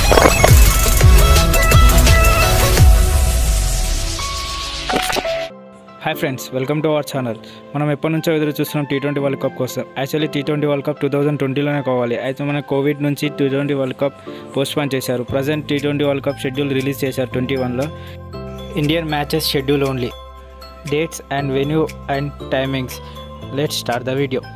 Hi friends, welcome to our channel. మనం ఎప్పటి నుంచో ఎదురు చూస్తున్నాం T20 వరల్డ్ కప్ కోసం. యాక్చువల్లీ T20 వరల్డ్ కప్ 2020లోనే కావాలి. అయితే మన కోవిడ్ నుంచి T20 వరల్డ్ కప్ పోస్ట్పోన్ చేశారు. Present T20 world cup schedule release చేశారు 21లో. Indian matches schedule only. Dates and venue and timings. Let's start the video.